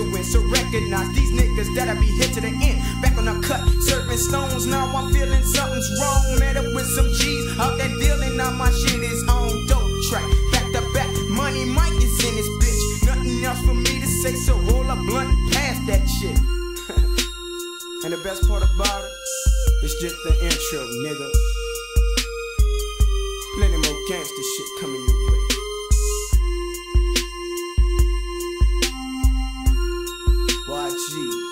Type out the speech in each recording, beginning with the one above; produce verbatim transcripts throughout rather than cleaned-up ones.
to win. So recognize these niggas that'll be hit to the end. Back on the cut, serving stones. Now I'm feeling something's wrong. Met up with some G's out there dealing. Now my shit is on dope track. Back to back, Money Mike is in this bitch. Nothing else for me to say, so roll a blunt and pass that shit. And the best part about it, it's just the intro, nigga. Plenty more gangster shit coming your way. Y Gs.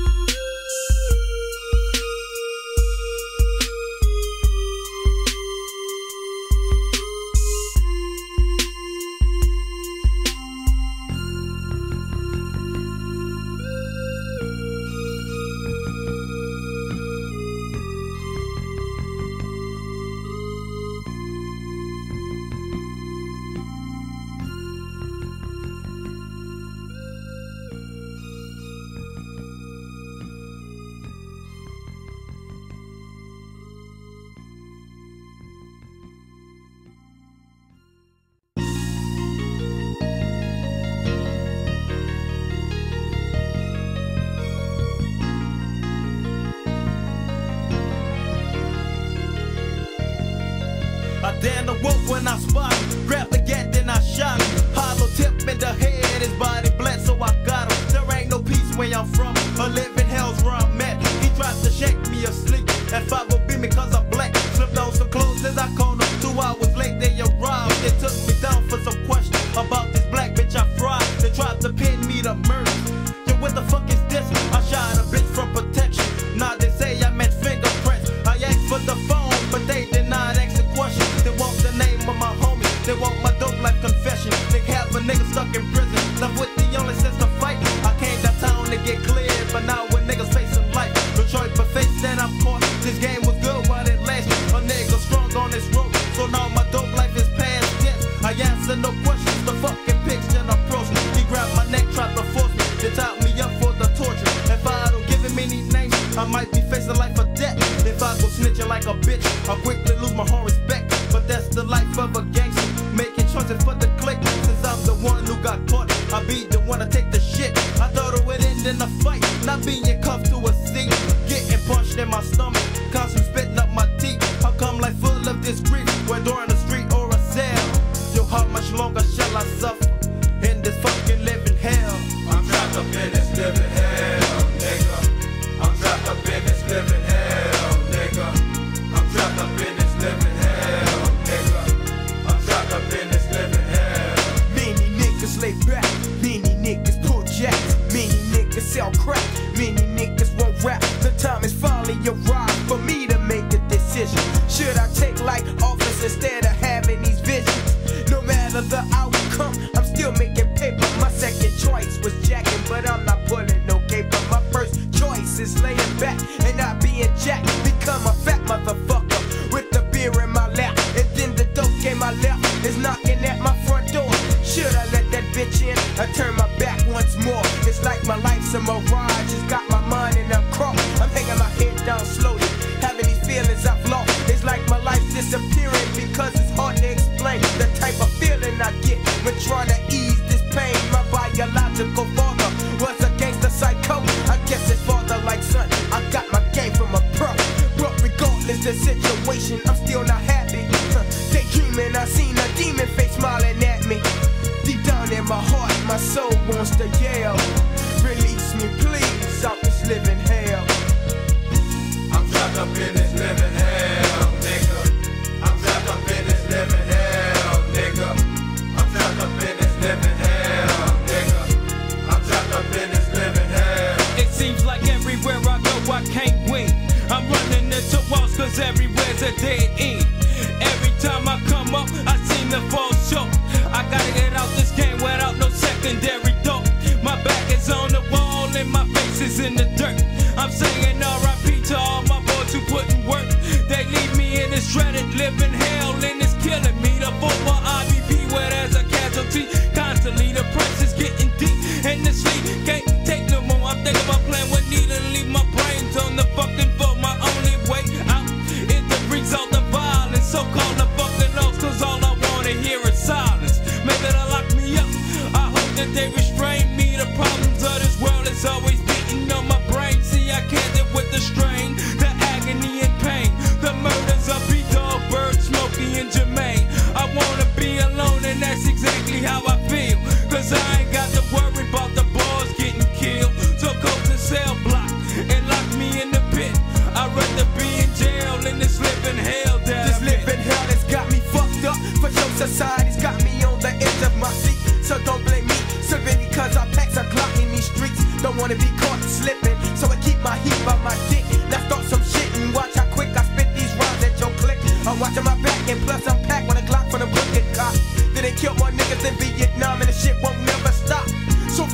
I damn the wolf when I spot him. Grab the gat, then I shot him. Hollow tip in the head, his body bled, so I got him. There ain't no peace where I'm from, a living hell's where I'm at. He tried to shake me asleep, that five will beat me cause I'm black. Slipped on some clothes as I called him. Two hours late, they arrived. They took me down for some questions about this black bitch I fried. They tried to pin me to murder. Yo, what the fuck is this? I shot a bitch from protection. Now they say I meant fingerprints. I asked for the phone, but they did not ask the question. They want the name of my homie, they want my dope life confession. They have a nigga stuck in prison, left with the only sense to fight. I came downtown to get cleared, but now when niggas facing life, no choice but face that I'm caught. This game was good while it lasted. A nigga strong on this road, so now my dope life is past tense. I answer no questions, the fucking pigs then approach me. He grabbed my neck, tried to force me, they tied me up for the torture. If I don't give him any names, I might be facing life or death. If I go snitching like a bitch, I'll quickly lose my whole respect. But that's the life of a gangster, making choices for the clique. Since I'm the one who got caught, I be the one to take the shit. I thought it would end in a fight, not being cuffed to a seat. Getting punched in my stomach, constantly spitting up my teeth. How come life full of this grief, whether on the street or a cell? Yo, how much longer shall I suffer in this fucking living hell? I'm trapped up in this living hell, nigga. I'm trapped up in this living hell, nigga. I'm trapped up in this living hell, nigga. I'm trapped up in this living hell. Many niggas lay back, many niggas pull jacks, many niggas sell crack, many niggas won't rap. The time is finally arrived for me to make a decision. Should I take like office instead of having these visions? No matter the outcome, I'm still making paper. My second choice was jacking, but I'm not pulling no caper. My first choice is laying back and not being jacked. Become a fat motherfucker with the beer in my lap, and then the dope game I left is knocking at my front door. Should I let that bitch in? I turn my back once more. It's like my life's a mirage, it's got my mind in a cross. I'm hanging my head down slowly, having these feelings I've lost. It's like my life's disappearing because it's hard to explain the type of feeling I get when trying to ease this pain. My biological father was a gangster psycho. I guess it's father like son. I got my game from a pro. But regardless the situation, I'm still not happy. Daydreaming, I seen a demon face smiling at me. Deep down in my heart, my soul wants to yell, release me please out this living hell. I'm trapped up in this living hell, nigga. I'm trapped up in this living hell, nigga. I'm trapped up in this living hell, nigga. I'm trapped up in this living hell. It seems like everywhere I go I can't win. I'm running into walls cause everywhere's a dead end. Every time I come up I seem to fall short. I gotta get out this game without no secondary thought. My back is on the wall and my face is in the dirt. I'm saying R I P to all my boys who put in work. They leave me in this dreaded living hell and it's killing me. The former I B P where there's a casualty constantly. The price is getting deep and the sleep can't take no more. I'm thinking about playing with needle and leave my brains on the fucking floor. My only way out is to result of violence. So call the fucking lost cause all I wanna hear is silence. Maybe they'll lock me up, I hope that they restrain me. The problems of this world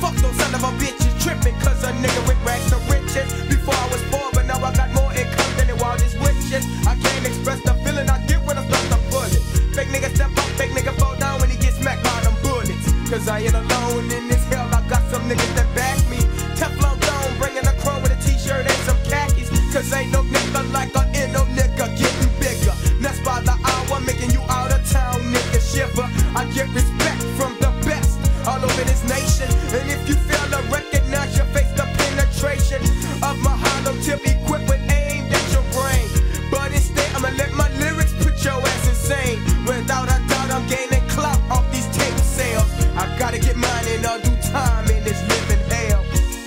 Fuck those son of a bitches tripping, cause a nigga with rags to riches. Before I was poor, but now I got more income than the wildest witches. I can't express the feeling I get when I start the bullet. Fake nigga step up, fake nigga fall down when he gets smacked by them bullets. Cause I ain't alone in this hell, I got some niggas that back me. Teflon down, bringing a chrome with a t-shirt and some khakis. Cause ain't no nigga like a N O nigga getting bigger. That's by the hour, making you out of town nigga shiver. I get respect from the best all over this nation. And if you fail to recognize your face, the penetration of my hollow tip equipped with aim at your brain. But instead, I'ma let my lyrics put your ass insane. Without a doubt, I'm gaining clout off these tape sales. I gotta get mine in all due time in this living hell.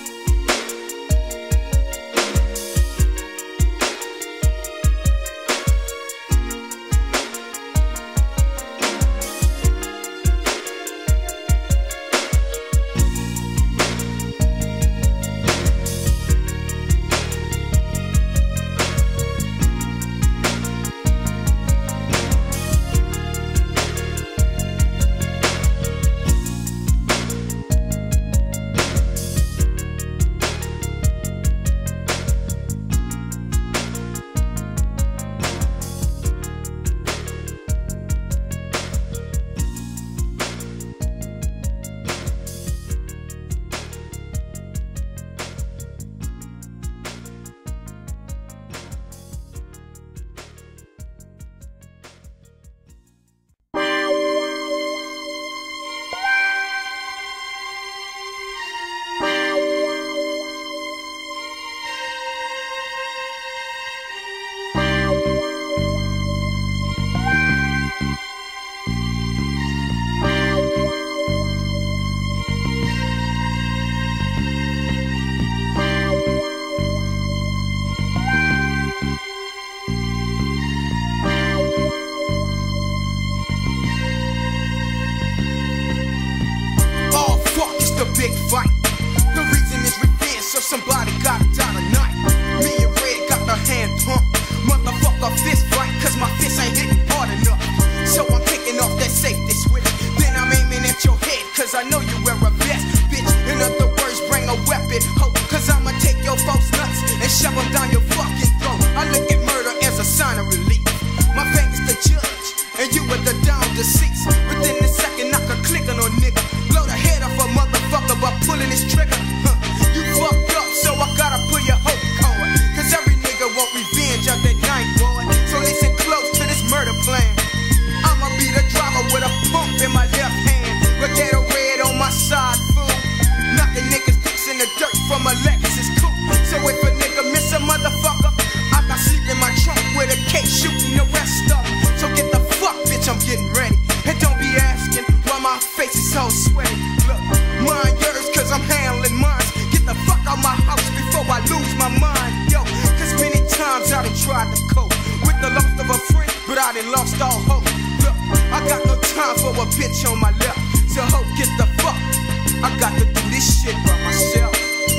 Big fight. The reason is revenge, so somebody gotta die tonight. Me and Red got the hand pump. Motherfucker fist fight, cause my fist ain't hitting hard enough. So I'm taking off that safety switch. Then I'm aiming at your head, cause I know you wear a vest, bitch. In other words, bring a weapon, ho, cause I'ma take your folks nuts and shove them down your fucking throat. I look at murder as a sign of relief. My fingers the judge, and you are the down deceased. Within a second, I could click on a nigga. Blow the head off a motherfucker by pulling his trigger. Huh. You fucked up, so I gotta pull your whole cord. Cause every nigga want revenge out that night, boy. So listen close to this murder plan. I'ma be the driver with a pump in my left hand. Regator red on my side, fool. Knocking niggas dicks in the dirt from a Lexus coupe. So if a nigga miss a motherfucker, I got sleep in my trunk with a case shooting the rest of them. So get the fuck, bitch, I'm getting ready. And don't be asking why my face is so sweaty. Look, mind yours, cause I'm handling mine. Get the fuck out my house before I lose my mind. Yo, cause many times I done tried to cope with the loss of a friend, but I done lost all hope. Look, I got no time for a bitch on my left. So hope get the fuck. I got to do this shit by myself.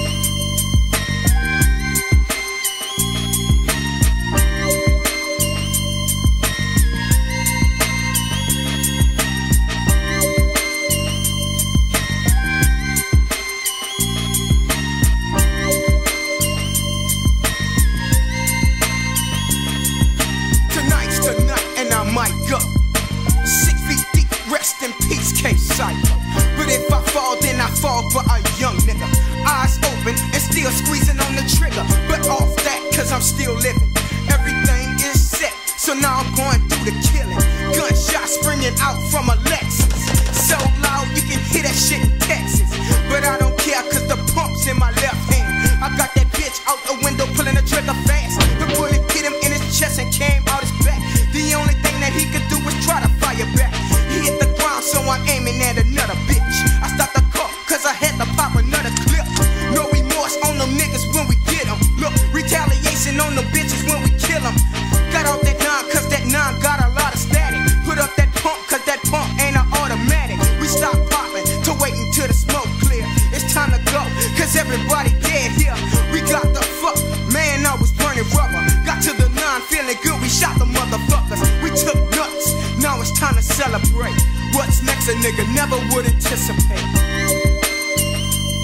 But if I fall, then I fall for a young nigga. Eyes open and still squeezing on the trigger. But off that, cause I'm still living. Everything is set, so now I'm going through the killing. Gunshots springing out from a Lexus. So loud you can hear that shit in Texas. But I don't care cause the pump's in my left hand. I got that bitch out the window pulling the trigger fast. The bullet hit him in his chest and came out his back. The only thing that he could do was try to fire back. He hit the ground, so I'm aiming at another bitch. I stopped the car, cause I had to pop another clip. No remorse on them niggas when we get them. Look, retaliation on them bitches when we kill them. Got off that nine, cause that nine got a lot of static. Put up that pump, cause that pump ain't an automatic. We stopped popping to wait until the smoke clear. It's time to go, cause everybody dead here. We got the fuck, man, I was burning rubber. Got to the nine, feeling good, we shot the motherfuckers. We took nuts, now it's time to celebrate. What's next, a nigga never would anticipate.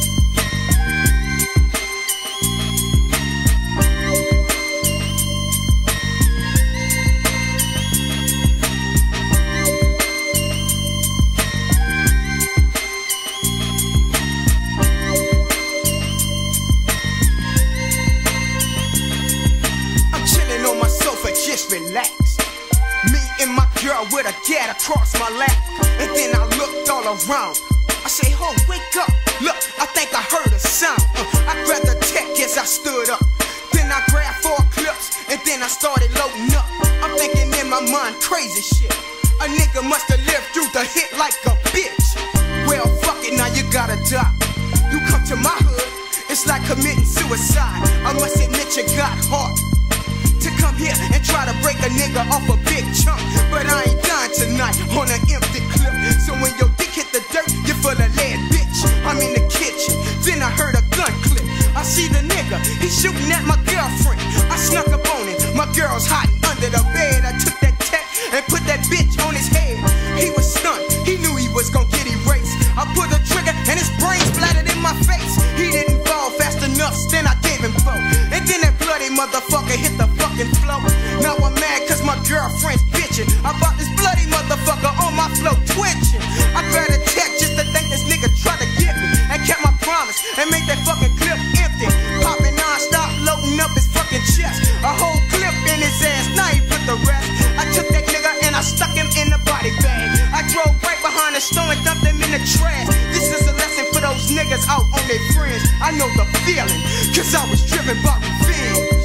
a dad across my lap. And then I looked all around. I say, ho, wake up. Look, I think I heard a sound. Uh, I grabbed the tech as I stood up. Then I grabbed four clips, and then I started loading up. I'm thinking in my mind, crazy shit. A nigga must have lived through the hit like a bitch. Well, fuck it, now you gotta die. You come to my hood, it's like committing suicide. I must admit you got heart to come here and try to break a nigga off a big chunk. But I ain't dying tonight on an empty clip. So when your dick hit the dirt, you're full of lead, bitch. I'm in the kitchen, then I heard a gun click. I see the nigga, he's shooting at my girlfriend. I snuck up on him, my girl's hiding under the bed. I took that tech and put that bitch on his head. He was stunned, he knew he was gonna get erased. I put a trigger and his brain splattered in my face. He didn't fall fast enough, then I gave him four. And then that bloody motherfucker hit the fucking floor. Now I'm mad cause my girlfriend's bitching. I bought this bloody motherfucker on my floor twitching. I grabbed a tech just to think this nigga tried to get me, and kept my promise and made that fucking clip empty. Popping non-stop, loading up his fucking chest. A whole clip in his ass, now he put the rest. I took that nigga and I stuck him in the body bag. I drove right behind the store and dumped him in the trash. This is a lesson for those niggas out on their friends. I know the feeling, cause I was driven by revenge.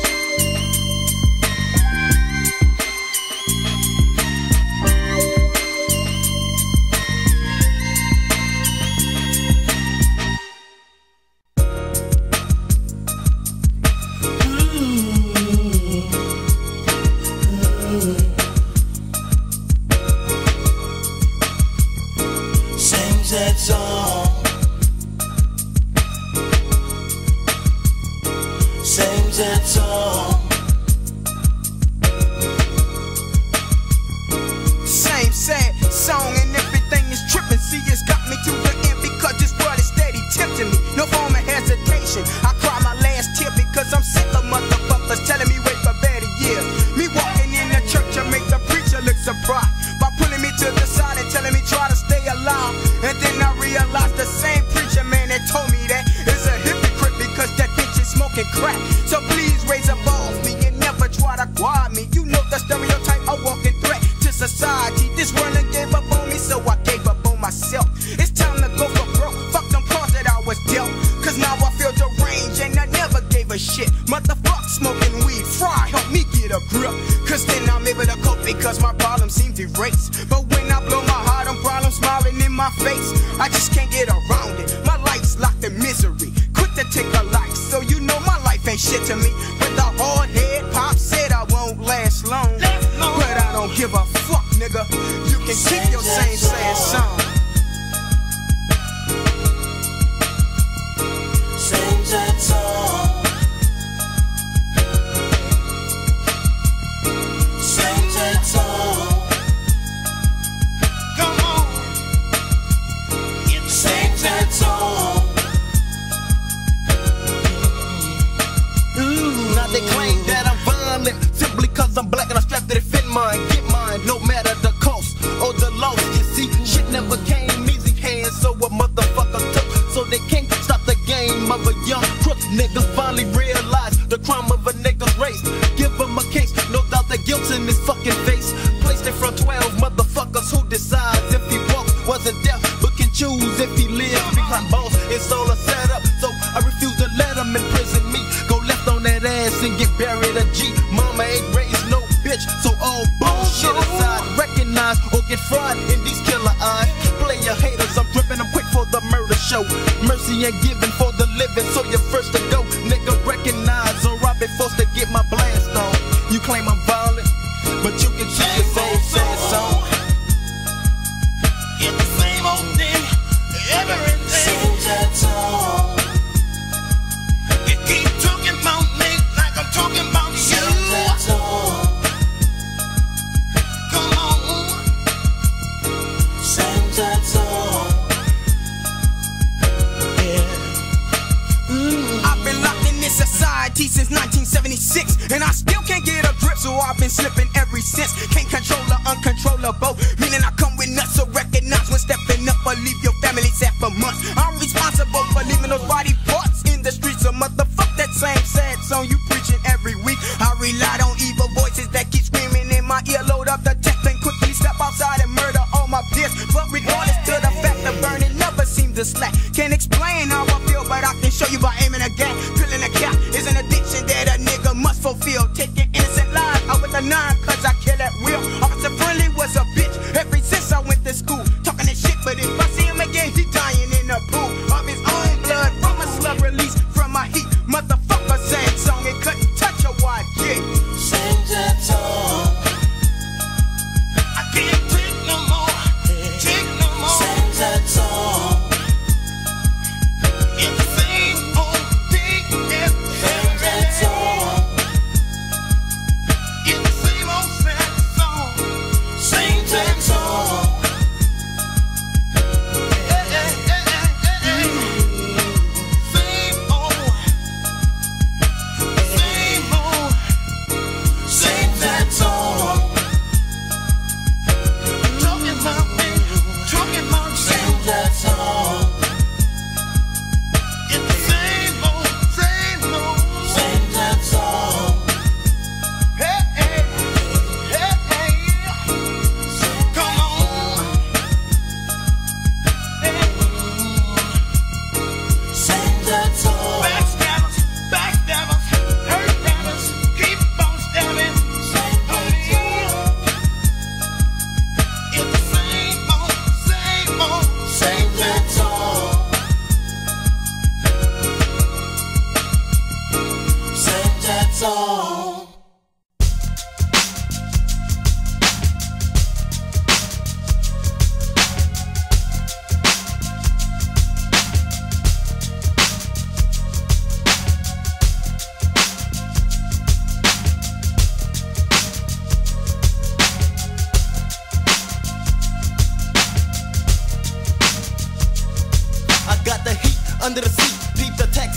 That song, sings that song. Same sad song and everything is tripping. See, it's got me to the end because this world is steady tempting me. No form of hesitation. I cry my last tear because I'm sick of motherfuckers telling me wait for better years. Me walking in the church and make the preacher look surprised by pulling me to the side and telling me try to stay alive. And then I realized the same preacher man that told me that is a hypocrite because that bitch is smoking crack. So please raise above me and never try to quiet me. You know the stereotype, a walking threat to society. This world done gave up on me, so I gave up on myself. It's time to go for broke. Fuck them cards that I was dealt. Cause now I feel the range and I never gave a shit. Motherfuck smoking weed, fry, help me get a grip. Cause then I'm able to cope because my problems seem erased. But when I blow my heart, them problems smiling in my face. I just can't get around it. My life's locked in misery. Quit to take a life, so you know my life ain't shit to me. With a hard head, Pop said I won't last long. But I don't give a fuck, nigga. You can keep your same sad song. Sing that song. Sing that song. Come on. Sing that song. Mm, now they claim that I'm violent simply cause I'm black and I'm strapped to defend mine. Get mine, no matter the cost or the loss. You see, shit never came easy hands, so a motherfucker took. So they can't stop the game of a young crook. Niggas finally realize the crime of a nigga's race. Give them a case, no doubt the guilt's in his fucking face. Placed in front twelve motherfuckers who decides if he walks, wasn't deaf, but can choose if he lives behind bars. It's all a setup, so I refuse to let him imprison me. Go left on that ass and get buried a G. Mama ain't raised no bitch, so all bullshit aside, recognize or get fried in these killer eyes. Player haters, I'm dripping, I'm quick for the murder show. Mercy ain't given for the living, so you're first to go. Nigga, recognize or I've been forced to get my blast on. You claim I'm violent, but you can keep your same sad song. It's the same old thing every day. Sing that song. You keep talking about me like I'm talking about you. Sing that song. Come on. Sing that song. I've been locked in this society since nineteen seventy-six, and I still can't get a grip, so I've been slipping ever since. Can't control the uncontrollable, meaning I come with nuts, so recognize when stepping up or leave your family sad for months. I'm responsible for leaving those body parts in the streets, so motherfuck that same sad song you preaching every week. I relied on evil voices that keep screaming in my ear, load up the tech and quickly step outside and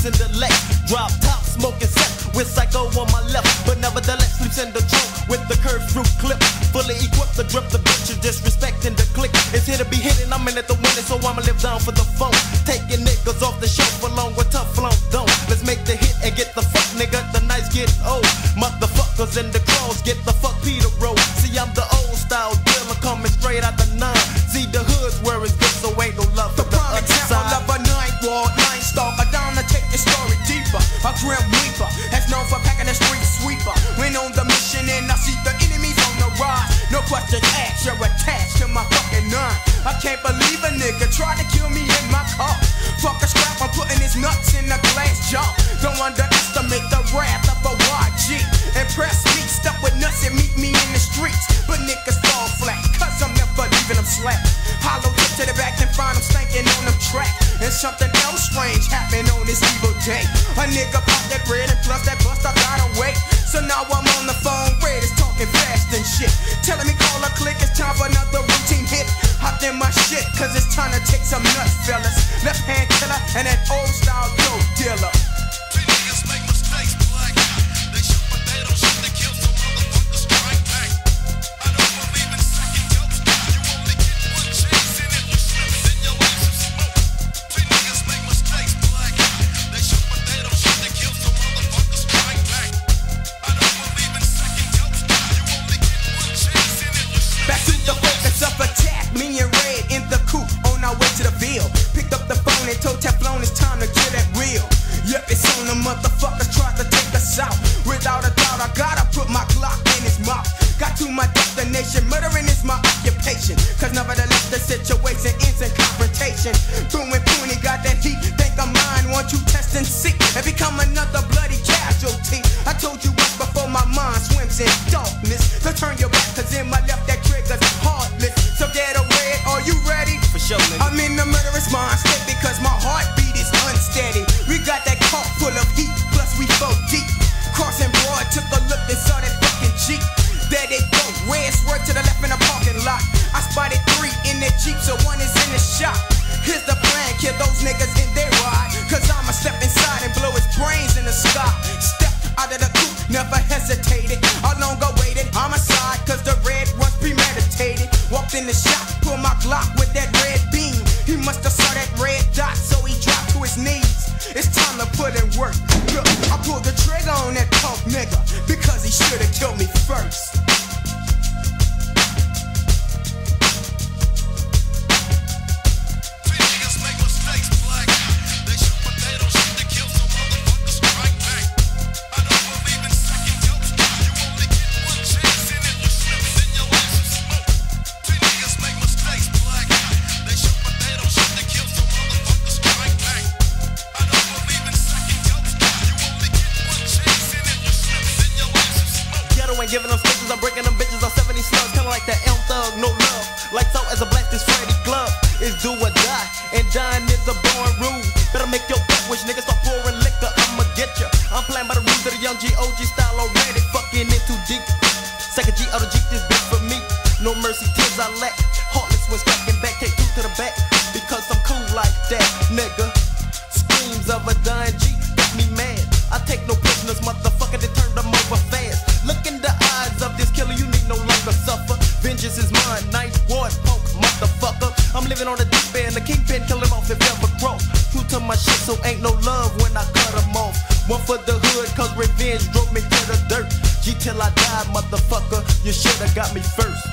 Bucks in the Lex, drop top, smoking set with Psycho on my left, but nevertheless sleeps in the trunk with the curved fruit clip, fully equipped to drip the bitches, disrespecting the click. It's here to be hidden, I'm in it to win it, so I'ma live down for the phone. Taking niggas off the shelf along with tough flow. Don't let's make the hit and get the fuck, nigga. The nights get old, motherfuckers in the cross get the fuck Peter roll. See, I'm the old style dealer coming straight out the nine. See, the hood's where it's good, so ain't no love for the prime other example side. of a night ward, night stalker, down to take the story deeper. A grim reaper, as known for packing a street sweeper. Went on the mission and I see the enemies on the rise. No questions asked, you're attached to my fucking nine. I can't believe a nigga tried to kill me in my car. Fuck a scrap, I'm putting his nuts in a glass jar. Don't underestimate the wrath of a Y G. Impress me, stuck with nuts and meet me in the streets. But niggas fall flat, cause I'm never leaving them slack. Hollow tip to the back and find them stankin' on them track. And something else strange happened on this evil day. A nigga popped that bread and plus that bust I gotta wait. So now I'm on the phone, Red is talking fast and shit. Telling me call a click, it's time for another routine hit. Hopped in my shit, cause it's time to take some nuts, fellas. Left hand killer and that old style dope dealer. Three niggas make mistakes, black. They shoot but they don't shoot, they kill, so motherfuckers strike back. I don't believe in second dose. You only get one chance, and if you slip, then your ass is smoke. Three niggas make mistakes, black. They shoot but they don't shoot, they kill, so motherfuckers strike back. I don't believe in second dose. You only get one chance, and if you slip, Back to the focus of attack, me and Red in the coupe on our way to the field. Picked up the phone and told Teflon it's time to get that real. Yep, it's on the motherfuckers tried to take us out. Without a doubt, I gotta put my Glock in his mouth. Got to my destination, murdering is my occupation. Cause nevertheless the situation ends in confrontation. Boom and Pooney got that heat, think I'm mine. Want you test and see and become another bloody casualty. I told you once before my mind swims in darkness. So turn your back cause in my left that trigger's heartless. So get a Red, are you ready? For sure, nigga. I'm in the murderous mind state because my heartbeat is unsteady. We got that car full of heat, plus we four deep. Crossing Broad, took a look and saw that fucking Jeep. There they go, Red swerved to the left in the parking lot. I spotted three in that Jeep, so one is in the shop. Here's the plan, kill those niggas in their ride. Cause I'ma step inside and blow his brains in the sky. Step out of the coupe, never hesitated. How long I waited, homicide, cause the Red was premeditated. Walked in the shop, pulled my Glock with that red beam. He must have saw that red dot, so he dropped to his knees. It's time to put in work. Look, I pulled the trigger on that punk nigga because he should've killed me first. three niggas make mistakes, black. They shoot but they don't shoot, they kill, so motherfuckers strike back. I don't believe in second dose. You only get one chance, and if you slip, then your ass is smoke. Three niggas make mistakes, black. They shoot but they don't shoot, they kill, so motherfuckers strike back. I don't believe in second dose. You only get one chance, and if you slip, then your ass is smoke. Ghetto ain't giving them stitches, I'm breaking them bitches on seventy slugs. Kinda like that M Thug, no love. Lights out as a blast is Freddy Glove. It's do or die, and dying is a born rule. Better make your bet, wish niggas start pouring liquor, I'ma get ya. I'm playing by the rules of the young G O G style already, fucking in too deep. Second G out of G, this bitch for me. No mercy, tears I lack. Heartless when striking back, take two to the back. Because I'm cool like that, nigga. Screams of a dying G, got me mad. I take no prisoners, motherfucker, they turn them over fast. Look in the eyes of this killer, you need no longer suffer. Vengeance is mine, night ward, punk, motherfucker. I'm living on the deep end, the kingpin kill him off if ever grow. True to my shit, so ain't no love when I cut him off. One for the hood, cause revenge drove me to the dirt. G till I die, motherfucker, you should've got me first.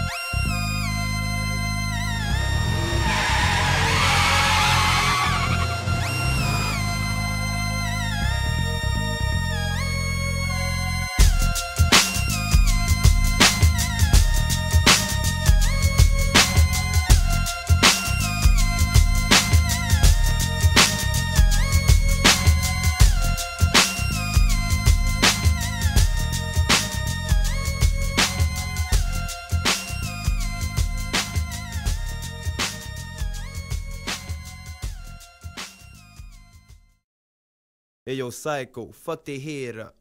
Hey yo, Psycho, fuck their head up.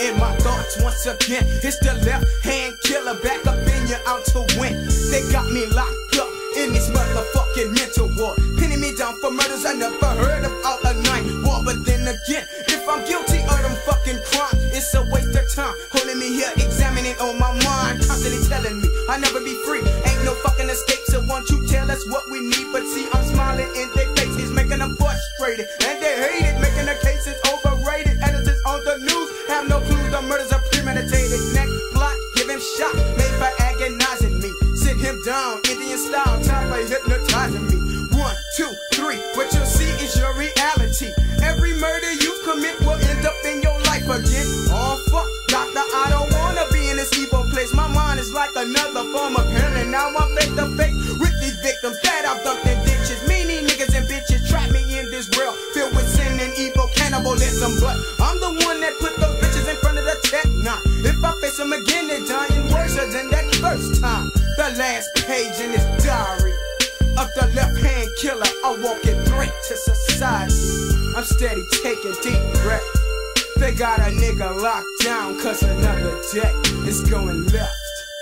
in my thoughts once again. It's the left hand killer back up in you out to win. They got me locked up in this motherfucking mental ward, pinning me down for murders I never heard of out of nine war. But then again, if I'm guilty of them fucking crimes, it's a waste of time holding me here, examining on my mind, constantly telling me I'll never be free. Ain't no fucking escape, so won't you tell us what we need? But see, I'm smiling in their faces, making them frustrated, and they hate it, making the cases overrated. Editors on the news have no clue the murders are premeditated. Next plot, give him shot, made for agonizing me. Sit him down, Indian style, time for hypnotizing me. One, two, three, what you'll see is your reality. Every murder you commit will end up in your life again. Oh fuck, doctor, I don't wanna be in this evil place. My mind is like another form of hell, and now I'm face to face with these victims that I've dumped in ditches. Meanie niggas and bitches trap me in this world filled with sin and evil, cannibalism. But I'm the one that put those bitches in front of the tech. Nah, if I face them again, they're dying worse than that first time. The last page in this diary of the left-hand killer, a walking threat to society. I'm steady taking deep breaths. They got a nigga locked down cause another day is going left.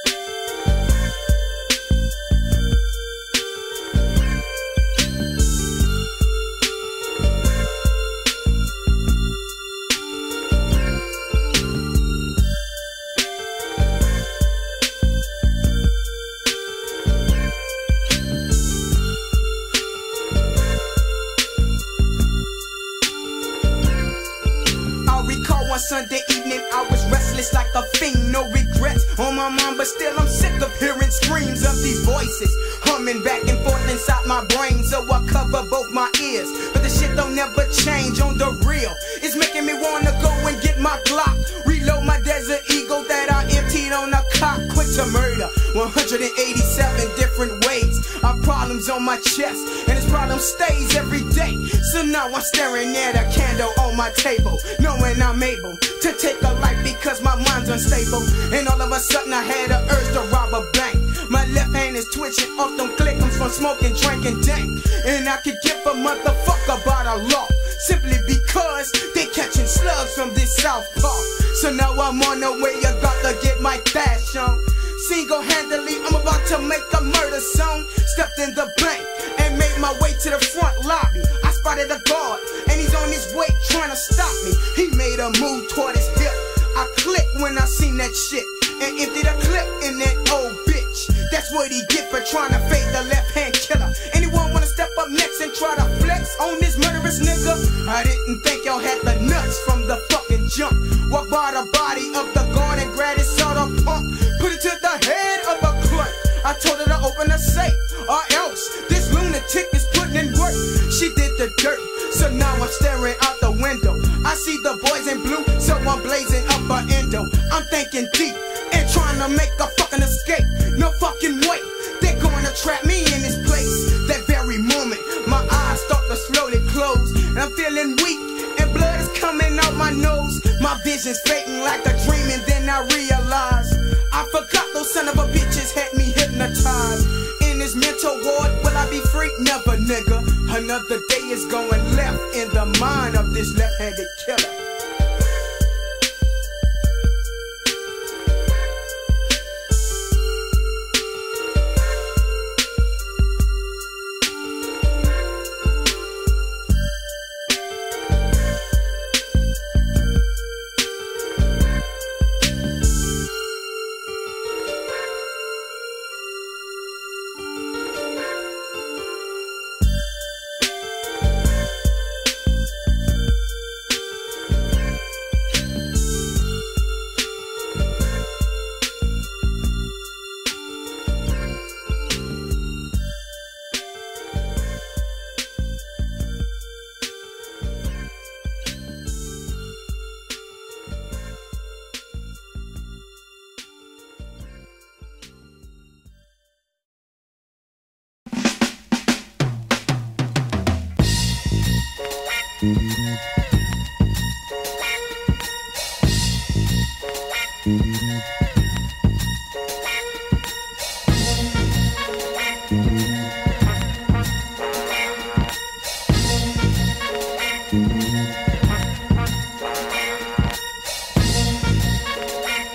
Sunday evening, I was restless like a fiend, no regrets on my mind, but still I'm sick of hearing screams of these voices humming back and forth inside my brain. So I cover both my ears, but the shit don't never change on the real. It's making me wanna go and get my Glock, reload my Desert Eagle that I emptied on a cop. Quick to murder, one hundred eighty-seven different ways. I problems on my chest, and this problem stays every day. So now I'm staring at a candle on my table, knowing I'm able to take a life because my mind's unstable. And all of a sudden I had an urge to rob a bank. My left hand is twitching off them clickums from smoking, drinking dank. And I could give a motherfucker about a law, simply because they catching slugs from this South Park. So now I'm on the way, I got to get my cash on. Single-handedly, I'm about to make a murder song. Stepped in the bank and made my way to the front lobby. I spotted a guard, and he's on his way trying to stop me. He made a move toward his hip. I clicked when I seen that shit and emptied a clip in that old bitch. That's what he get for trying to fade the left-hand killer. Anyone wanna step up next and try to flex on this murderous nigga? I didn't think y'all had the nuts from the fucking jump. Walk by the body of the guard and grab his soda pump, put it to the head of a clerk. I told her to open the safe, or else this lunatic is putting in work. She did the dirt, so now I'm staring out the window. I see the boys in blue, so I'm blazing up a endo. I'm thinking deep and trying to make a fucking escape. No fucking way, they're going to trap me in this place. That very moment, my eyes start to slowly close, and I'm feeling weak, and blood is coming out my nose. My vision's fading like a dream, and then I realize I forgot those son of a bitches had me hypnotized. In this mental ward, will I be free? Never, nigga. Another day is going left in the mind of this left-handed killer.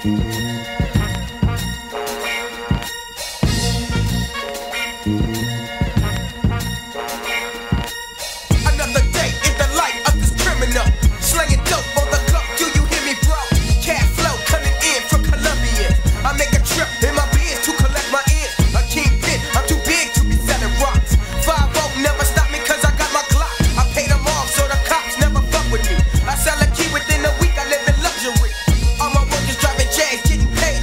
Another day in the life of this criminal, slanging dope on the clock. Do you hear me, bro? Cash flow coming in from Colombia. I make a trip in my biz to collect my ears. A kingpin, I'm too big to be selling rocks. Five won't never stop me cause I got my Glock. I paid them off so the cops never fuck with me. I sell a key within a week, I live in luxury. All my work is driving J's, getting paid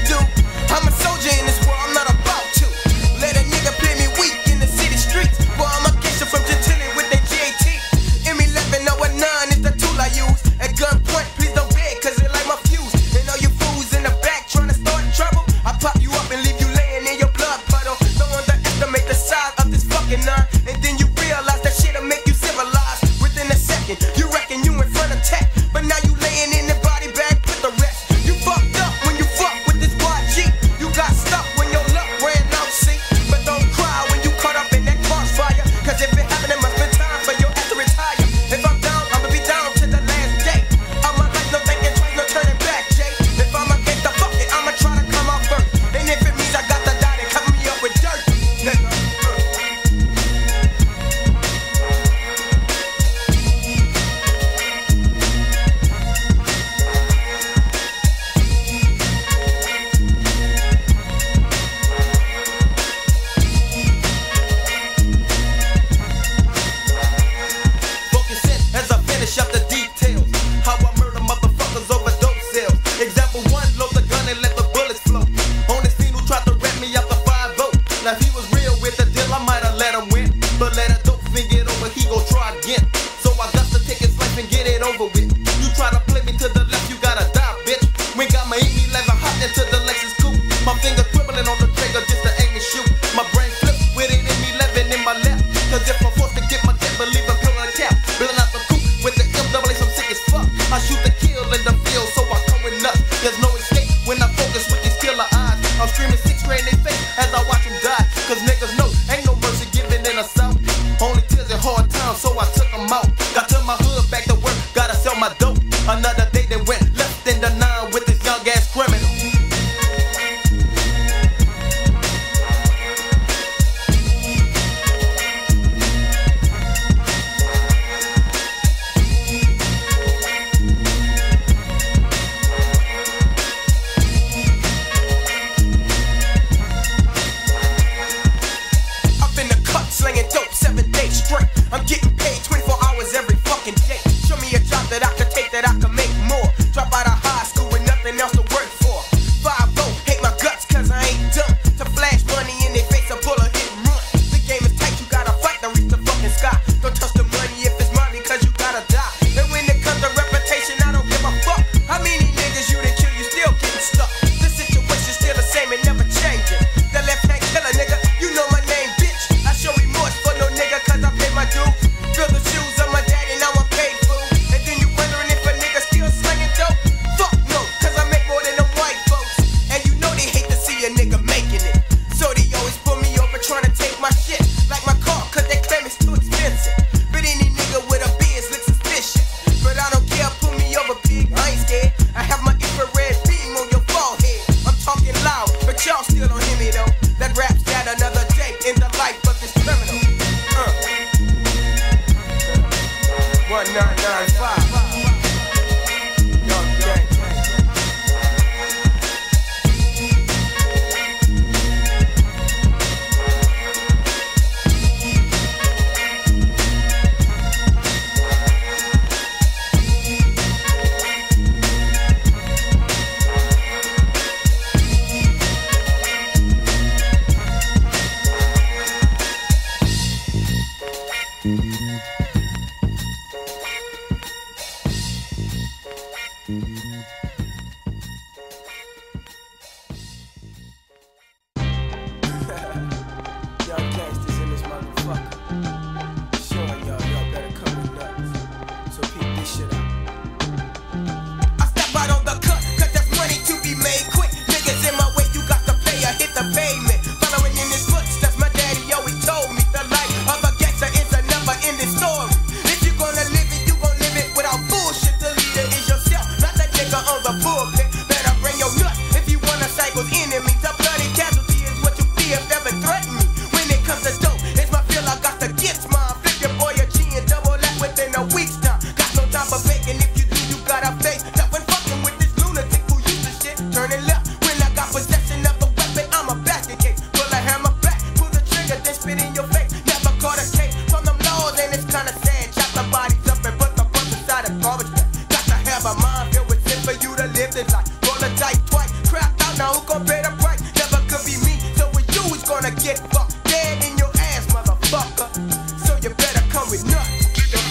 the dice twice. Crapped out, now who gon' pay the price? Never could be me, so with you is gonna get fucked. Dead in your ass, motherfucker. So you better come with nuts.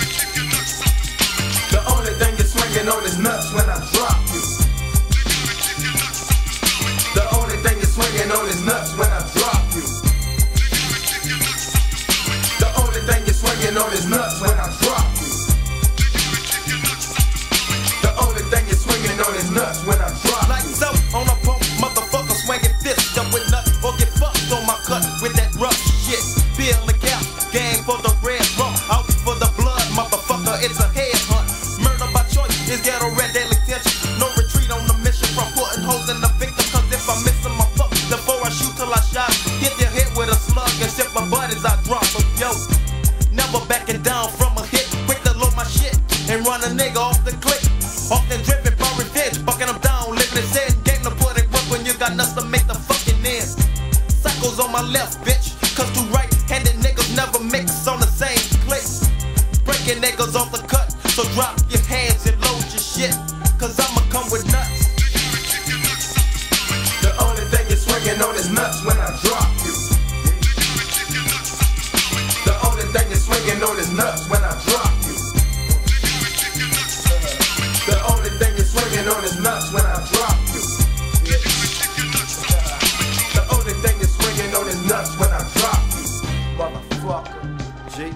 The only thing you're swinging on is nuts when I drop you. The only thing you're swinging on is nuts when I drop you. The only thing you're swinging on is nuts when I drop you. The only thing you're swinging on is nuts when I drop you. Like so, on a pump, motherfucker swinging fists up with nuts or get fucked on my cut with that rough shit. Feel the gap, game for the red rum, out for the blood, motherfucker, it's a headhunt. Murder by choice is ghetto red daily tension. No retreat on the mission from putting holes in the victim. Cause if I'm missing my fuck, before I shoot till I shot, hit their head with a slug and sip my butt as I drop them. Yo, never backing down from a hit. Quick to load my shit and run a nigga off the click. Often driven by revenge, bucking them down, living in sin. Game to put it work when you got nuts to make the fucking end. Cycles on my left, bitch. Cause two right-handed niggas never mix on the same click. Breaking niggas off the cut, so drop your hands and load your shit. Cause I'ma come with nuts. The only thing you're swinging on is nuts when I drop you. The only thing you're swinging on is nuts when I drop you. The only thing you're swinging on is nuts when I drop you. The only thing you're swinging on is nuts when I drop you. Motherfucker. G.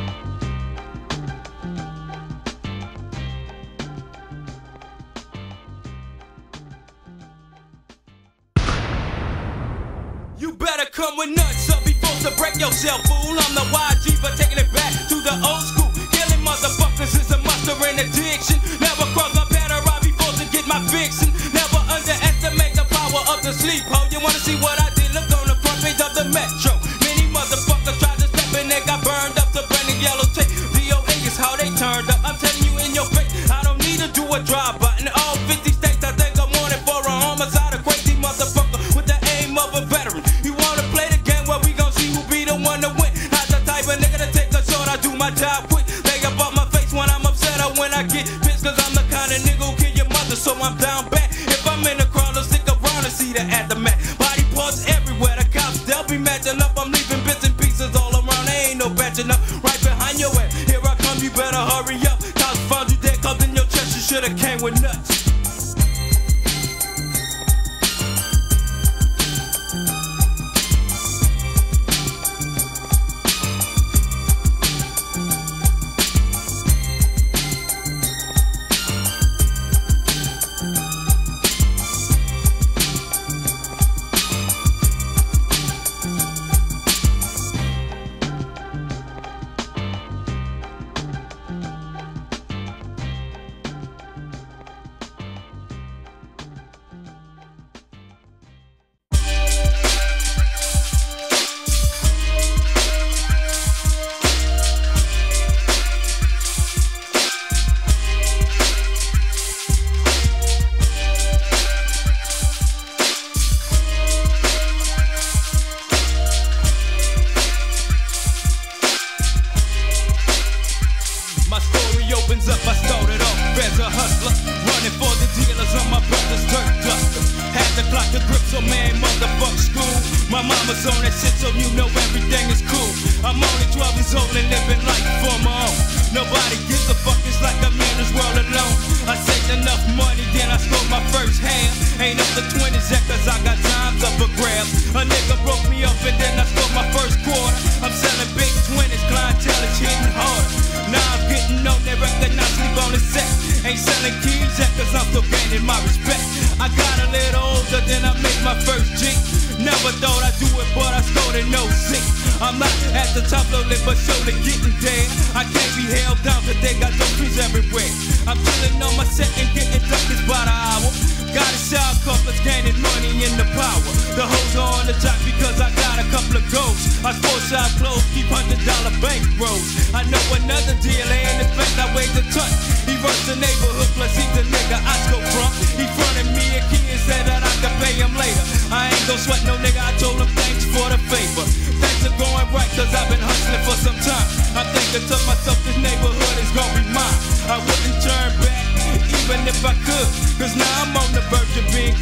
You better come with nuts up before to break yourself, fool. I'm the Y G for taking it back to the old school. Killing motherfuckers is a muster and addiction. Never cross my path or I before to get my fixin'. Never underestimate the power of the sleep hole. You wanna see what I did? Look on the front page of the Metro. Many motherfuckers tried to step in, they got burned up to burning yellow tape. D O A is how they turned up. I'm telling you in your face, I don't need to do a drive-by. In all fifty states, I think I'm wanted for a homicide. A crazy motherfucker with the aim of a veteran. You wanna play the game where we gon' see who be the one to win. Not the type of nigga to take a short, I do my job quick. They about my face when I'm upset or when I get pissed. Cause I'm the kind of nigga who kill your mother, so I'm down bad. If I'm in the crowd, I'll stick around and see the aftermath. Body parts everywhere, the cops, they'll be matching up. I'm leaving bits and pieces all around, there ain't no batching up. Right behind your ass, here I come, you better hurry up. Cops found you dead, cuffed in your chest, you should've came with nuts. Cause now I'm on the verge of being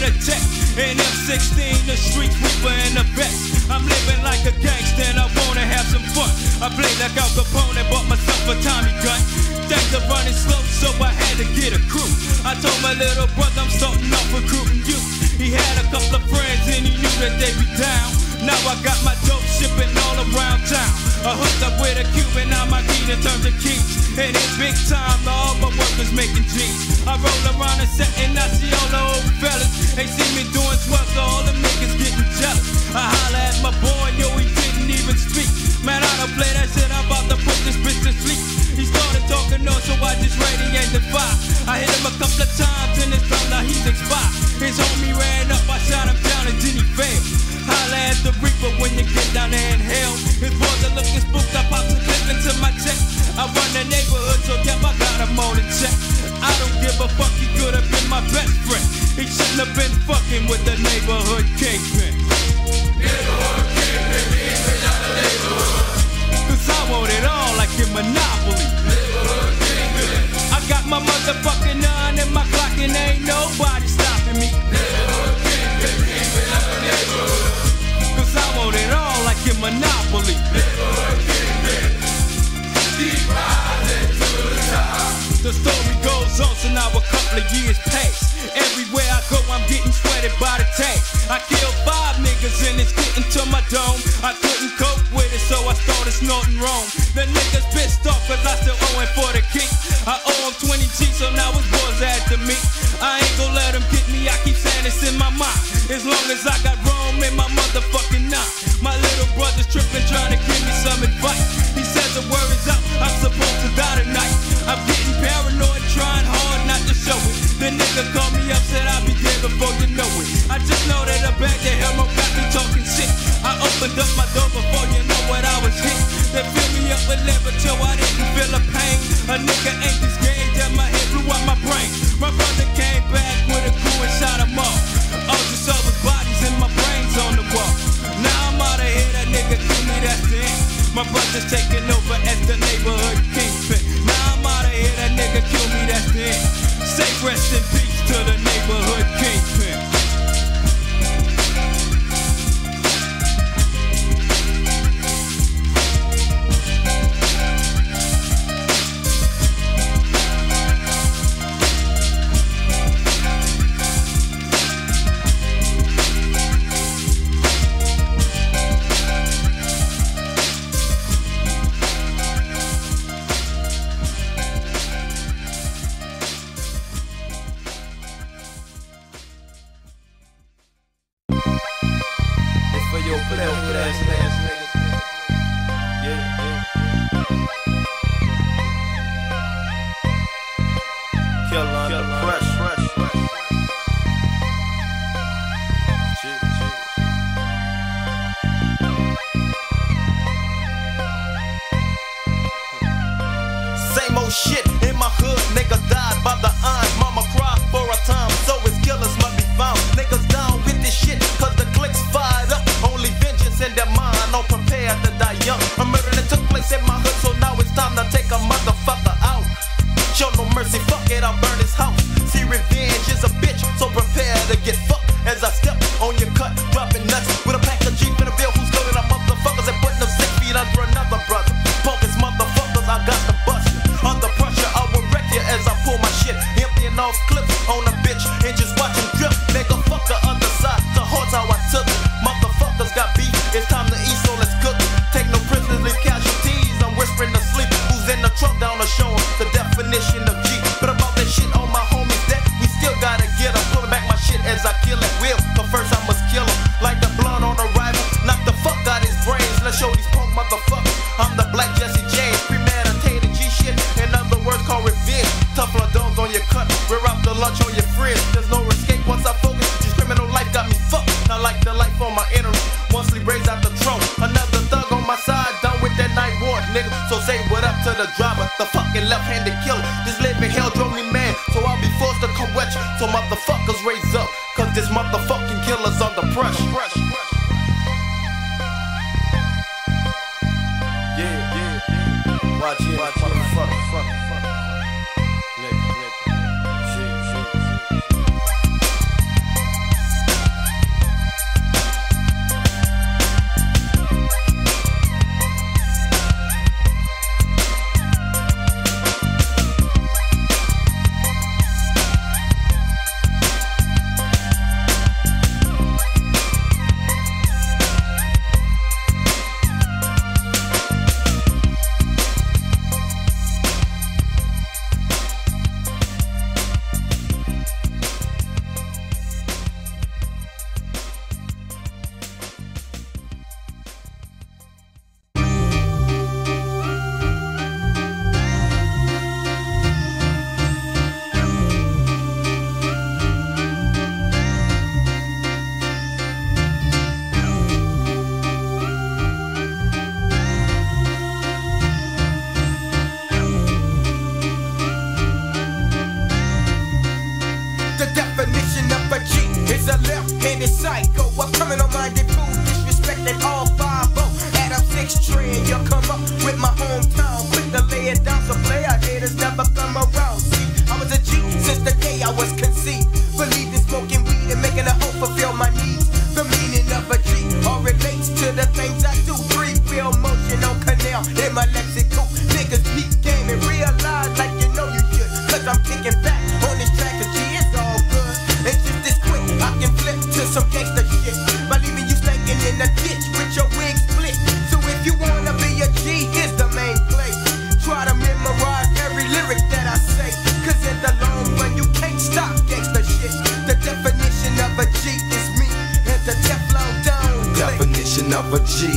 a tech. And M sixteen, the street sweeper in the vest. I'm living like a gangster and I wanna have some fun. I play like Al Capone and bought myself a Tommy gun. Things are running slow, so I had to get a crew. I told my little brother I'm starting off recruiting you. He had a couple of friends and he knew that they'd be down. Now I got my dope shipping all around town. I hooked up with a Cuban, now my key in terms of keys. And it's big time, all my workers making G's. I roll around the set and I see all the old fellas. They see me doing swell, so all them niggas getting jealous. I holla at my boy, yo, he didn't even speak. Man, I don't play that shit, I'm about to put this bitch to sleep. He started talking on, so I just radiated fire. I hit him a couple of times and it's found out he's expired. His homie ran up, I shot him down and then he failed. Holla at the Reaper when you get down there in hell. His boys are looking spooked, I popped a clip into my chest. I run the neighborhood, so yep, I got him on the check. I don't give a fuck, he could have been my best friend. He shouldn't have been fucking with the neighborhood kingpin. Neighborhood kingpin, kingpin out the neighborhood. Cause I want it all like in Monopoly. Neighborhood kingpin. I got my motherfucking nine in my clock and ain't nobody stopping me. Neighborhood kingpin, kingpin out the neighborhood. Cause I want it all like in Monopoly. Neighborhood kingpin. Keep rising to the top. The story goes on, so now a couple of years pass. Everywhere I go, I'm getting sweated by the tank. I killed five niggas and it's getting to my dome. I couldn't cope with it, so I started snorting Rome. The niggas pissed off cause I still owe him for the kick. I owe him twenty G's, so now his boys after me. I ain't gon' let him get me, I keep saying it's in my mind. As long as I got Rome in my motherfucking nine. My little brother's tripping, trying to give me some advice. He says the word is up, I'm supposed to die tonight. I'm getting paranoid, trying hard not to show it. The nigga called me up, said I'll be there before you know it. I just know that a bag of Helmo got me talking shit. I opened up my door before you know what I was hit. They filled me up with liver till I didn't feel a pain. A nigga ain't this game, that my head blew out my brain. My brother came back with a crew and shot him off. All you saw was bodies and my brains on the wall. Now I'm out of here, that nigga kill me, that's the end. My brother's taking over as the neighborhood kingpin. Now I'm out of here, that nigga kill me, that's the end. Say rest in peace to the neighborhood kingpin. Same old shit in my hood, nigga died by the iron. Mama cried for a time, so his killers must be found. Niggas down with this shit, cause the cliques fired up. Only vengeance in their mind, all prepared to die young. A murder that took place in my hood, so now it's time to take a motherfucker out. Show no mercy, fuck it, I'll burn his house. See, revenge is a bitch, so prepare to get fucked. As I step on your cut, dropping nuts with a pack of Jeep in a bill who's loading up motherfuckers and putting them six feet under another brother. Focus motherfuckers, I got the bust. Under pressure, I will wreck you as I pull my shit. Emptying off clips on a bitch and just watch him drip. Nigga, fuck the other side. The heart's how I took it. Motherfuckers got beef. It's time to eat, so let's cook it. Take no prisoners, leave casualties. I'm whispering to sleep. Who's in the truck down to show 'em the definition of G. But about that shit on my homies that we still gotta get 'em. Pulling back my shit as I kill it will. But first I must kill 'em. Like the blunt on arrival. Knock the fuck out his brains. Let's show these punk motherfuckers. I'm the Black Jesse James. Premeditated G shit. In other words, call revenge. Tough little dogs on your cut. We're out the lunch on your fridge. There's no escape once I focus. This criminal life got me fucked. I like the life on my inner. Once we raise out the throne. Another thug on my side. Done with that night ward, nigga. So say what up to the driver. The fucking left-handed killer. This living hell drove me mad. So I'll be forced to come wet you. So motherfuckers raise up. Cause this motherfucking killer's under pressure. Yeah, yeah, yeah. Watch it, watch it, fuck, fuck, fuck. Nigga, nigga. Shit, shit, shit. a left-handed psycho, a criminal-minded fool, disrespecting all five oh. Add up six trend, you'll come up with my hometown. Quick to lay it down, so player haters never come around. See, I was a G since the day I was conceived. Believed in smoking weed and making a hoe fulfill my needs. The meaning of a G all relates to the things I do. Free wheel motion on canal in my Lexicon. Niggas peep game and realize like you know you should. Cause I'm kicking back on this track, cause G is all good. And just this quick, I can flip to some gangsta shit by leaving you stinking in the ditch with your wig split. So if you wanna be a G, here's the main play. Try to memorize every lyric that I say, cause in the long run you can't stop gangsta shit. The definition of a G is me and the Teflon Don. Definition of a G.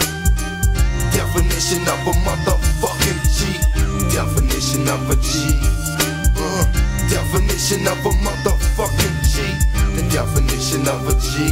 Definition of a motherfucking G. Definition of a G. Uh, definition of a motherfucking G. The definition of a G.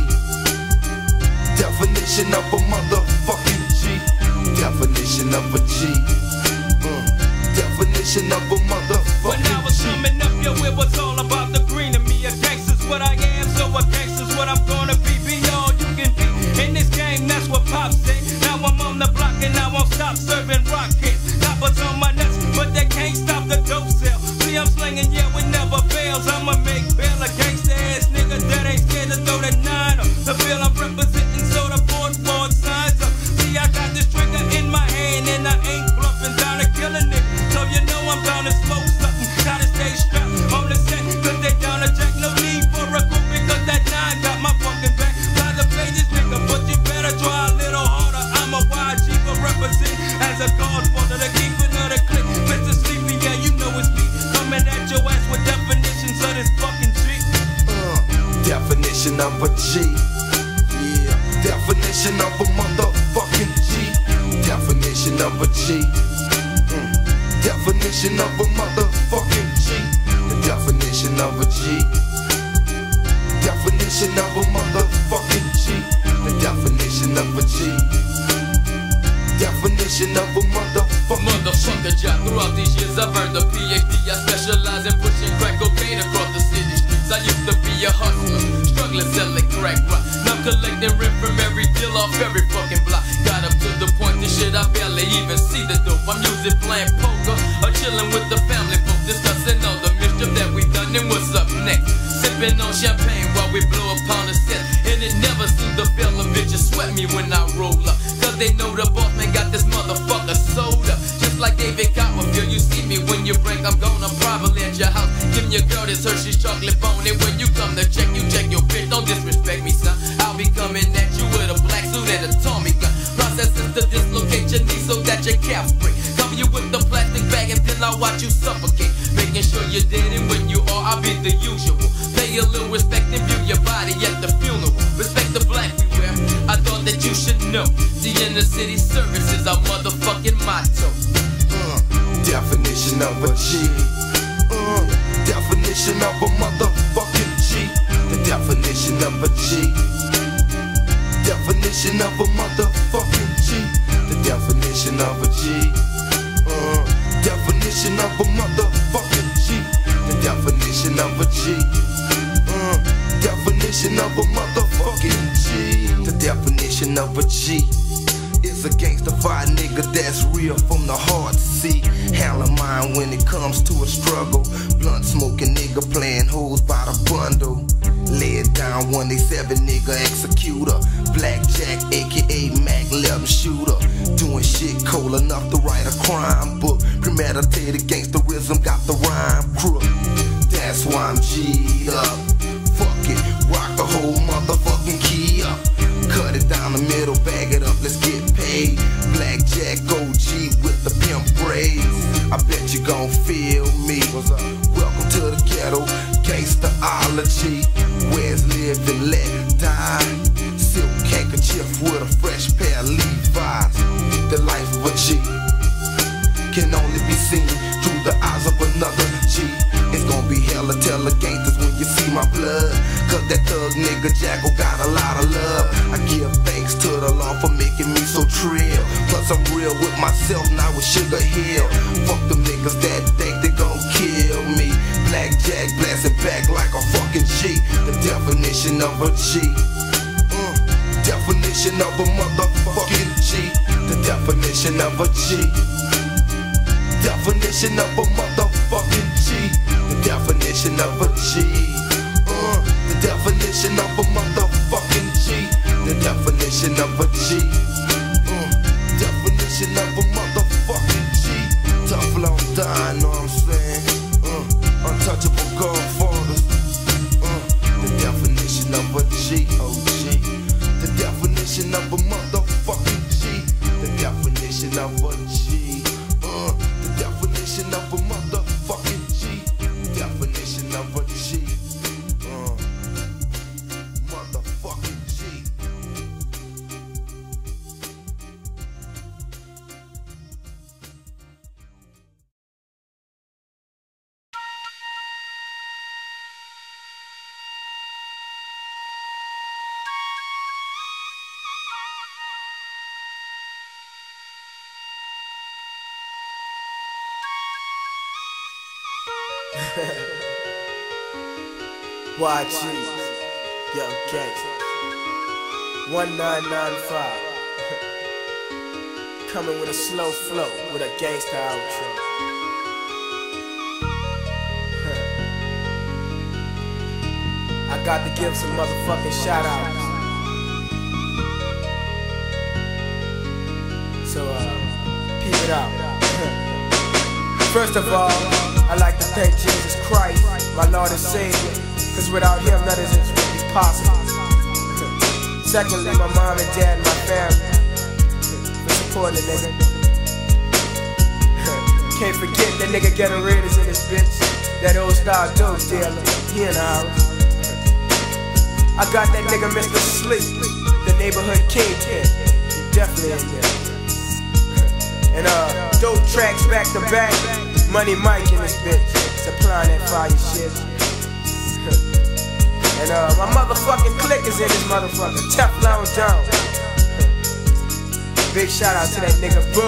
Definition of a motherfucking G. Definition of a G. Uh, definition of a motherfucking G. When I was coming up, yo, it was all about the green of me. A gangster's what I am, so a gangster's what I'm gonna be. Be all you can be in this game, that's what Pop said. Now I'm on the block and I won't stop serving rock hits. Coppers on my nuts, but they can't stop the dope sale. See, I'm slinging, yeah, it never fails. I'ma make bail a gangster ass nigga that ain't scared to throw the nine up. The bill I'm representing, so the board board signs up. See, I got this trigger in my hand and I ain't bluffing down to kill a nigga. So you know I'm down to smoke something. Gotta stay strapped on the set, cause they down to jack. No need for a group because that nine got my fucking back. By the pages, nigga, but you better try a little harder. I'm a Y G for represent as a godfather, the keeping of the clique. Mister Sleepy, yeah, you know it's me. Coming at your ass with definitions of this fucking G. Uh, definition of a G. Yeah. Definition of a motherfucking G. Definition of a G. Mm. Definition of a motherfucking G. The definition of a G. Definition of a motherfucking G. The definition of a G. Definition of a motherfucking Motherfucker job. Throughout these years I've earned a P H D. I specialize in pushing crack cocaine across the city streets. I used to be a hustler, struggling selling crack rock. Now collecting rent from every deal off every fucking block. Got up to the point this shit I barely even see the dope. I'm usually playing poker or chilling with the family folk, discussing all the mischief that we done and what's up next. Sipping on champagne while we blow upon the set, and it never seemed to feel a bitch just sweat me when I roll up. Cause they know the boss man got this motherfucker sold up. Just like David Copperfield, you see me when you break, I'm gonna probably at your house. Giving your girl this Hershey's chocolate bone. And when you come to check, you check your bitch. Don't disrespect me, son. I'll be coming at you with a black suit and a Tommy gun. Processes to dislocate your knees so that your calves break. Cover you with the plastic bag and then I'll watch you suffocate. Making sure you're dead, and when you are, I'll be the usual. Pay a little respect and view your body at the funeral. Respect the black we wear, I thought that you should know. The inner city service is our motherfucking motto. Uh, definition of a G. Uh, definition of a motherfucking G. The definition of a G. Definition of a motherfucking G. The definition of a G. Uh, definition of a motherfucking G. The definition of a G. Uh, definition of a motherfucking G. The definition of a G is a gangsta-fied nigga that's real from the heart to see. Handle mine when it comes to a struggle. Blunt smoking nigga playing hoes by the bundle. Lay it down one eighty-seven nigga executor. Blackjack aka Mac eleven shooter. Doing shit cold enough to write a crime book. Premeditated gangsterism got the rhyme crook. That's why I'm G'd up. Fuck it, rock the whole motherfucking key up. Cut it down the middle, bag it up, let's get paid. Blackjack O G with the pimp braids. I bet you gon' feel me. Welcome to the ghetto, gangstaology. Where's live and let die? Silk handkerchief with a fresh pair of Levi's. The life of a G can only be seen through the eyes of another G. It's gonna be hella tell hella gangsters when you see my blood. Cause that thug nigga Jacko got a lot of love. I give thanks to the law for making me so trill. Plus I'm real with myself, not with Sugar Hill. Fuck them niggas that think they gon' kill me. Blackjack blasting back like a fucking G. The definition of a G. Mm. Definition of a motherfucking G. The definition of a G. Definition of a motherfucking G. The definition of a G. Uh, the definition of a motherfucking G. The definition of a G. Uh, definition of a motherfucking G. Tough long die, know what I'm saying? Uh, untouchable godfathers. Uh, the definition of a G, O G. The definition of a motherfucking G. The definition of a G. Uh, the definition of a motherfucking G. The definition of a G. Uh, motherfucking G. Y G, Young Gangsta, one nine nine five, coming with a slow flow, with a gangsta outro. I got to give some motherfucking shout outs. So, uh, peep it out. First of all, I'd like to thank Jesus Christ, my Lord and Savior. Cause without him, none of this would be possible. Secondly, my mom and dad and my family for supporting the nigga. Can't forget that nigga Ghetto Raiders in this bitch. That old style dope dealer, he in the house. I got that nigga Mister Sleep, the neighborhood kingpin. He definitely in there. And uh, dope tracks back to back. Money Mike in this bitch, supplying that fire shit. And uh, my motherfucking clique is in this motherfucker, Teflon down. Big shout out to that nigga Boo.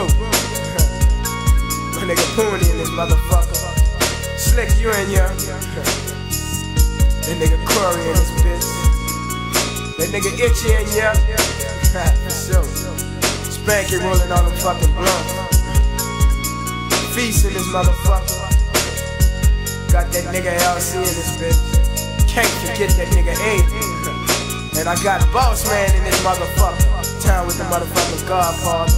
My nigga Pooney in this motherfucker. Slick, you in here. That nigga Corey in this bitch. That nigga Itchy in here. For sure. Spanky rolling all them fucking blunts. Feast in this motherfucker. Got that nigga L C in this bitch. Can't forget that nigga A. And I got Boss Man in this motherfucker. Town with the motherfucking Godfather.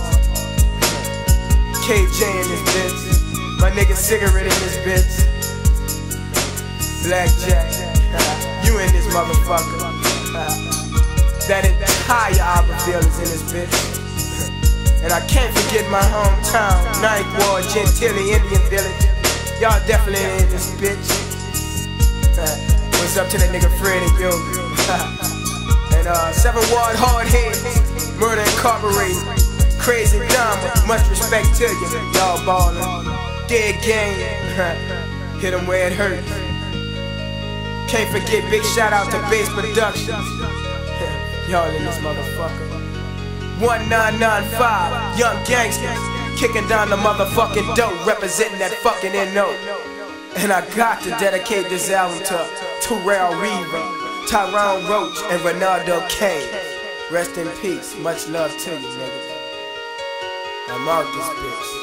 K J in this bitch. My nigga Cigarette in this bitch. Blackjack. You in this motherfucker. That entire Iberville is in this bitch. And I can't forget my hometown, Ninth Ward, Gentilly, Indian Village. Y'all definitely in this bitch. What's up to that nigga Fred and Yogi? And uh, Seven Ward Hard Heads, Murder Incorporated, Crazy Dama, much respect to you, y'all ballin'. Dead Gang, hit 'em where it hurts. Can't forget, big shout out to Bass Productions. Y'all in this motherfucker. one nine nine five, Young Gangsta, kicking down the motherfucking dope, representing that fucking N O. And I got to dedicate this album to Terrell Reaver, Tyrone Roach, and Ronaldo Kane. Rest in peace, much love to you, niggas. I'm out this bitch.